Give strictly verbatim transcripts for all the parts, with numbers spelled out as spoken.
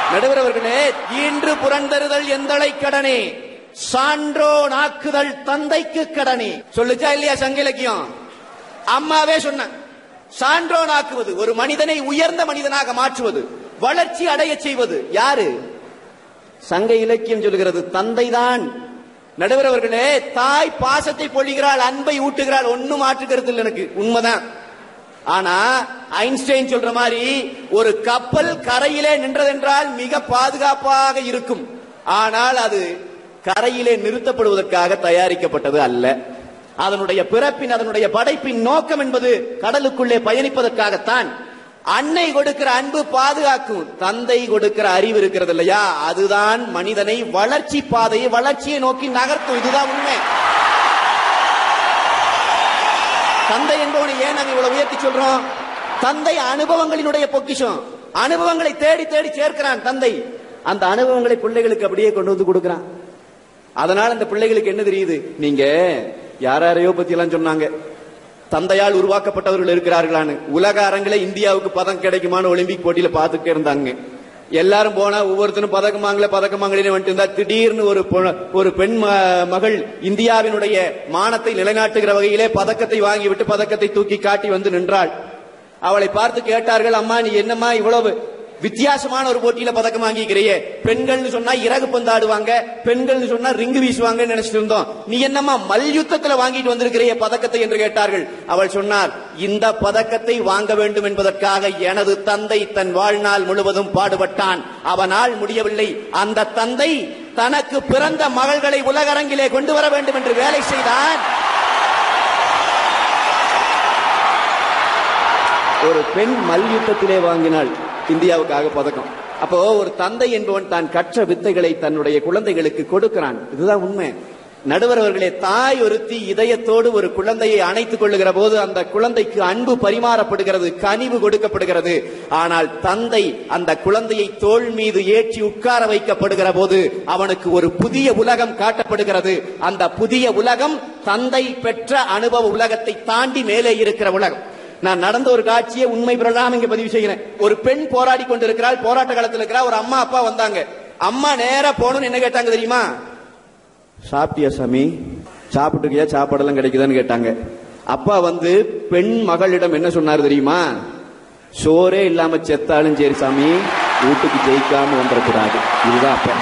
நடுவர் அவர்களே, ஈன்று புறந்தருதல் எந்தளை கடனே, சான்றோன் ஆக்குதல் தந்தைக்கு கடனே. சொல்லுச்சா இல்லையா சங்க இலக்கியம்? அம்மாவே சொன்ன சான்றோன் ஆக்குவது, ஒரு மனிதனை உயர்ந்த மனிதனாக மாற்றுவது, வளர்ச்சி அடைய செய்வது யாரு? சங்க இலக்கியம் சொல்லுகிறது தந்தைதான். நடுவர் அவர்களே, தாய் பாசத்தை பொழிகிறாள், அன்பை ஊட்டுகிறாள், ஒன்னும் மாற்றுகிறது இல்லை, எனக்கு உண்மைதான். ஆனா ஐன்ஸ்டைன் சொல்ற மாதிரி ஒரு கப்பல் கரையிலே நின்றதென்றால் மிக பாதுகாப்பாக இருக்கும். ஆனால் அது கரையிலே நிறுத்தப்படுவதற்காக தயாரிக்கப்பட்டது அல்ல. அதனுடைய பிறப்பின், அதனுடைய படைப்பின் நோக்கம் என்பது கடலுக்குள்ளே பயணிப்பதற்காகத்தான். அன்னை கொடுக்கிற அன்பு பாதுகாக்கும், தந்தை கொடுக்கிற அறிவு இருக்கிறது இல்லையா, அதுதான் மனிதனை வளர்ச்சி பாதையை, வளர்ச்சியை நோக்கி நகர்த்தும். இதுதான் உண்மை. தந்தை என்பவனை ஏன் நாங்கள் இவ்வளவு உயர்த்தி சொல்றோம்? தந்தை அனுபவங்களினுடைய பொக்கிஷம். அனுபவங்களை தேடி தேடி சேர்க்கிறான் தந்தை. அந்த அனுபவங்களை பிள்ளைகளுக்கு அப்படியே கொண்டு வந்து கொடுக்கிறான். அதனால அந்த பிள்ளைகளுக்கு என்ன தெரியுது? நீங்க யாரையோ பத்தி எல்லாம் சொன்னாங்க, தந்தையால் உருவாக்கப்பட்டவர்கள் இருக்கிறார்களான்னு. உலக அரங்கில இந்தியாவுக்கு பதக்கம் கிடைக்குமான்னு ஒலிம்பிக் போட்டியில பாத்துட்டே இருந்தாங்க. எல்லாரும் போனா ஒவ்வொருத்தரும் பதக்கமாங்களே பதக்கமாங்களே வந்துட்டு இருந்தா, திடீர்னு ஒரு ஒரு பெண் மகள் இந்தியாவினுடைய மானத்தை நிலைநாட்டுகிற வகையிலே பதக்கத்தை வாங்கிவிட்டு பதக்கத்தை தூக்கி காட்டி வந்து நின்றாள். அவளை பார்த்து கேட்டார்கள், அம்மா நீ என்னம்மா இவ்வளவு வித்தியாசமான ஒரு போட்டியில பதக்கம் வாங்கிக்கிறியே? பெண்கள் சொன்னா இறகு பந்தாடுவாங்க, பெண்கள் சொன்னா ரிங்கு வீசுவாங்க நினைச்சிட்டு இருந்தோம், நீ என்னம்மா மல்யுத்தத்துல வாங்கிட்டு வந்திருக்கிறிய பதக்கத்தை என்று கேட்டார்கள். அவள் சொன்னார், இந்த பதக்கத்தை வாங்க வேண்டும் என்பதற்காக எனது தந்தை தன் வாழ்நாள் முழுவதும் பாடுபட்டான், அவனால் முடியவில்லை. அந்த தந்தை தனக்கு பிறந்த மகள்களை உலகரங்கிலே கொண்டு வர வேண்டும் என்று வேலை செய்தான். ஒரு பெண் மல்யுத்தத்திலே வாங்கினாள் இந்தியாவுக்காக பதக்கம். அப்போ ஒரு தந்தை என்பவன் தான் கற்ற வித்தைகளை தன்னுடைய குழந்தைகளுக்கு கொடுக்கிறான். இதுதான் உண்மை. நடுவர் அவர்களே, தாய் ஒருத்தி இதயத்தோடு ஒரு குழந்தையை அணைத்துக் கொள்ளுகிற போது அந்த குழந்தைக்கு அன்பு பரிமாறப்படுகிறது, கனிவு கொடுக்கப்படுகிறது. ஆனால் தந்தை அந்த குழந்தையை தோள் மீது ஏற்றி உட்கார வைக்கப்படுகிற போது அவனுக்கு ஒரு புதிய உலகம் காட்டப்படுகிறது. அந்த புதிய உலகம் தந்தை பெற்ற அனுபவ உலகத்தை தாண்டி மேலே இருக்கிற உலகம். நான் நடந்த ஒரு காட்சியை உண்மை பிரகாரம் இங்க பதிவு செய்கிறேன். ஒரு பெண் போராடி கொண்டிருக்கிறாள், போராட்ட காலத்தில் இருக்கிறா. ஒரு அம்மா அப்பா வந்தாங்க. அம்மா நேரா போகணும்னு என்ன கேட்டாங்க தெரியுமா? சாப்பிட்டியா சாமி, சாப்பிட்டுக்கியா, சாப்பாடெல்லாம் கிடைக்குதான்னு கேட்டாங்க. அப்பா வந்து பெண் மகளிடம் என்ன சொன்னார் தெரியுமா? சோரே இல்லாம செத்தாலும் சரி சாமி, வீட்டுக்கு ஜெயிக்காம வந்துடக்கூடாது. இதுதான் அப்பா.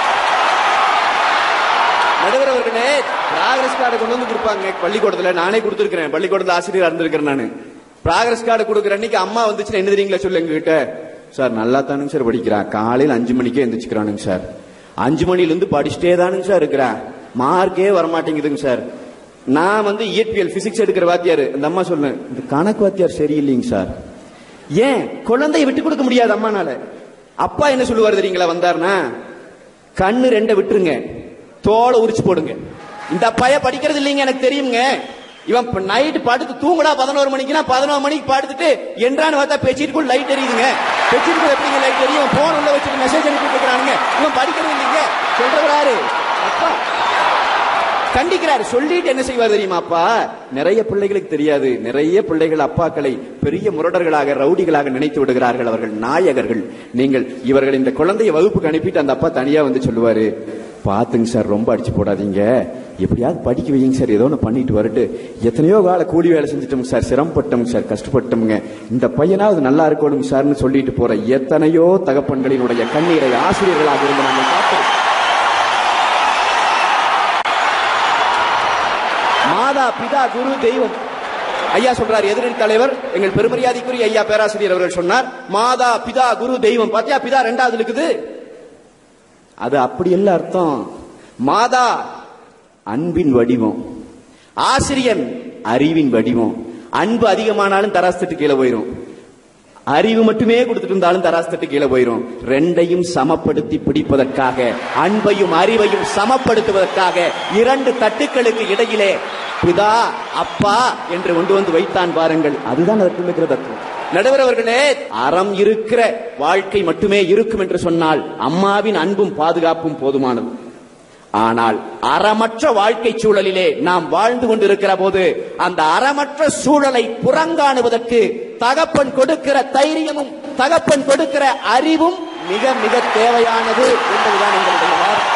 நடுவர் அவர்களே, ப்ராக்ரஸ் கார்டு கொண்டு வந்து கொடுப்பாங்க பள்ளிக்கூடத்துல. நானே கொடுத்துருக்கிறேன், பள்ளிக்கூடத்துல ஆசிரியர் இருந்திருக்கிறேன் நான். ப்ராக்ரஸ் கார்டு கொடுக்குற அன்னைக்கு அம்மா வந்துச்சுன்னா என்ன தெரியுங்களா சொல்லு எங்க கிட்ட? சார் நல்லா தானுங்க சார் படிக்கிறான், காலையில் அஞ்சு மணிக்கே எந்திரிச்சுக்கிறானுங்க சார், அஞ்சு மணில இருந்து படிச்சுட்டே தானுங்க சார் இருக்கிறேன், மார்க்கே வரமாட்டேங்குதுங்க சார். நான் வந்து இயற்பியல் பிசிக்ஸ் எடுக்கிற வாத்தியார். அந்த அம்மா சொல்ல, இந்த கணக்கு வாத்தியார் சரியில்லைங்க சார். ஏன் குழந்தைய விட்டு கொடுக்க முடியாது அம்மானால? அப்பா என்ன சொல்லுவார் தெரியுங்களா? வந்தாருன்னா கண்ணு ரெண்ட விட்டுருங்க, தோலை உரிச்சு போடுங்க. இந்த பைய படிக்கிறது இல்லைங்க எனக்கு தெரியுங்க, இவன் நைட்டு படுத்து தூங்குடா பதினோரு மணிக்குனா பதினோரு மணிக்கு படுத்துட்டு என்றான்னு பார்த்தா பெட்ஷீட்டுக்குள் லைட் எரியுதுங்க. பெட்ஷீட்டுக்குள் எப்படிங்க லைட் எரியும்? போன் உள்ள வச்சுட்டு மெசேஜ் அனுப்பிட்டு இருக்கிறானுங்க. இவன் படிக்கிறது இல்லைங்க சொல்றாரு. அப்பா கண்டிக்கிறாரு. சொல்லிட்டு என்ன செய்வார் தெரியுமா? அப்பா நிறைய பிள்ளைகளுக்கு தெரியாது, நிறைய பிள்ளைகள் அப்பாக்களை பெரிய முரடர்களாக, ரவுடிகளாக நினைத்து விடுகிறார்கள். அவர்கள் நாயகர்கள். நீங்கள் இவர்கள் இந்த குழந்தைய வகுப்புக்கு அனுப்பிட்டு அந்த அப்பா தனியா வந்து சொல்லுவாரு, பாத்துங்க சார், ரொம்ப அடிச்சு போடாதீங்க, எப்படியாவது படிக்க வைங்க சார், ஏதோ ஒன்று பண்ணிட்டு வரட்டு, எத்தனையோ கால கூலி வேலை செஞ்சுட்டோம் சார், சிரமப்பட்டோம் சார், கஷ்டப்பட்டோங்க, இந்த பையனாவது நல்லா இருக்கணும் சார்னு சொல்லிட்டு போற எத்தனையோ தகப்பன்களினுடைய கண்ணீரை ஆசிரியர்களாக இருந்து நாங்கள் பார்க்கிறோம். மாதா பிதா குரு தெய்வம். ஐயா சொல்றார், எதிரணி தலைவர் எங்கள் பெருமரியாதைக்குரிய ஐயா பேராசிரியர் அவர்கள் சொன்னார், மாதா பிதா குரு தெய்வம். பாத்தியா, பிதா ரெண்டாவது இருக்குது. அது அப்படி இல்ல அர்த்தம். மாதா அன்பின் வடிவம், ஆசிரியன் அறிவின் வடிவம். அன்பு அதிகமானாலும் தராசு தட்டு கீழே போயிரும், அறிவு மட்டுமே கொடுத்துட்டு இருந்தாலும் தராசு தட்டு கீழே போயிரும். ரெண்டையும் சமப்படுத்தி பிடிப்பதற்காக, அன்பையும் அறிவையும் சமப்படுத்துவதற்காக இரண்டு தட்டுக்களுக்கு இடையிலே பிதா அப்பா என்று கொண்டு வந்து வைத்தான் பாருங்கள். அதுதான் அதற்கு இருக்கிற தத்துவம். நடுவர் அவர்களே, அறம் இருக்கிற வாழ்க்கை மட்டுமே இருக்கும் என்று சொன்னால் அம்மாவின் அன்பும் பாதுகாப்பும் போதுமானது. ஆனால் அறமற்ற வாழ்க்கை சூழலிலே நாம் வாழ்ந்து கொண்டிருக்கிற போது அந்த அறமற்ற சூழலை புறங்காணுவதற்கு தகப்பன் கொடுக்கிற தைரியமும் தகப்பன் கொடுக்கிற அறிவும் மிக மிக தேவையானது என்பதுதான் எங்களுடைய வாதம்.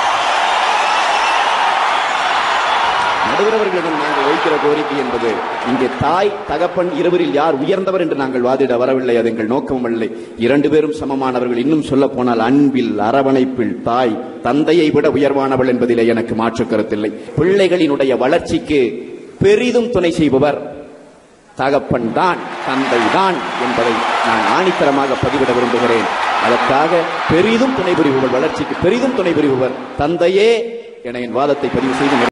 நடுவரவர்களிடம் நாங்கள் வைக்கிற கோரிக்கை என்பது இங்கே தாய் தகப்பன் இருவரில் யார் உயர்ந்தவர் என்று நாங்கள் வாதிட வரவில்லை. அது எங்கள் நோக்கமும் இல்லை. இரண்டு பேரும் சமமானவர்கள். இன்னும் சொல்ல போனால் அன்பில் அரவணைப்பில் தாய் தந்தையை விட உயர்வானவள் என்பதிலே எனக்கு மாற்று கருத்தில்லை. பிள்ளைகளினுடைய வளர்ச்சிக்கு பெரிதும் துணை செய்பவர் தகப்பன் தான், தந்தை தான் என்பதை நான் ஆணித்தரமாக பதிவிட விரும்புகிறேன். அதற்காக பெரிதும் துணை புரிபவர், வளர்ச்சிக்கு பெரிதும் துணை புரிபவர் தந்தையே என என் வாதத்தை பதிவு செய்து